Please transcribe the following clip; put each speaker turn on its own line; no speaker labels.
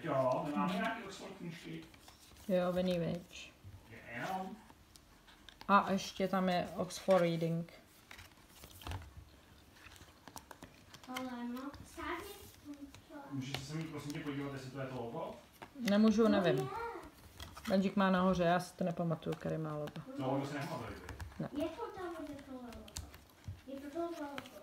jo, my máme nějaký Oxford knížky.
Jo, Winnie Witch.
Jenom.
A ještě tam je Oxford Reading.
Ale no, sáhni.
Můžeš se mi prosím tě podívat, jestli to je to logo?
Nemůžu, nevím. Benžík má nahoře, já si to nepamatuju, který má logo.
To logo se nepamatuje.
Je to tam, kde to logo. Je to logo.